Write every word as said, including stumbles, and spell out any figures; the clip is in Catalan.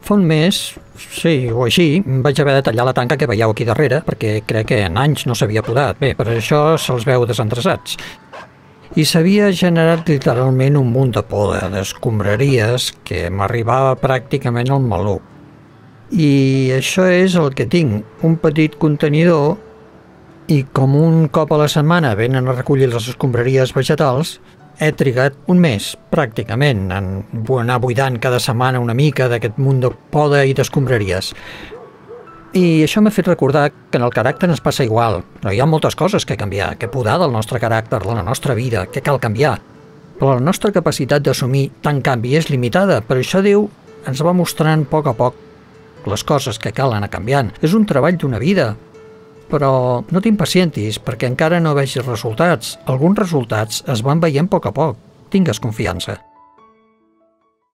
Fa un mes, sí, o així, vaig haver de tallar la tanca que veieu aquí darrere, perquè crec que en anys no s'havia podat. Bé, per això se'ls veu desendreçats. I s'havia generat literalment un munt de poda, d'escombraries, que m'arribava pràcticament al maluc. I això és el que tinc, un petit contenidor, i com un cop a la setmana venen a recollir les escombraries vegetals, he trigat un mes, pràcticament, en anar buidant cada setmana una mica d'aquest munt de poda i d'escombraries. I això m'ha fet recordar que en el caràcter ens passa igual. No hi ha moltes coses que canviar, que podar del nostre caràcter, de la nostra vida, que cal canviar. Però la nostra capacitat d'assumir tant canvi és limitada, per això Déu ens va mostrant a poc a poc les coses que cal anar canviant. És un treball d'una vida. Però no t'impacientis, perquè encara no vegis resultats. Alguns resultats es van veient a poc a poc. Tingues confiança.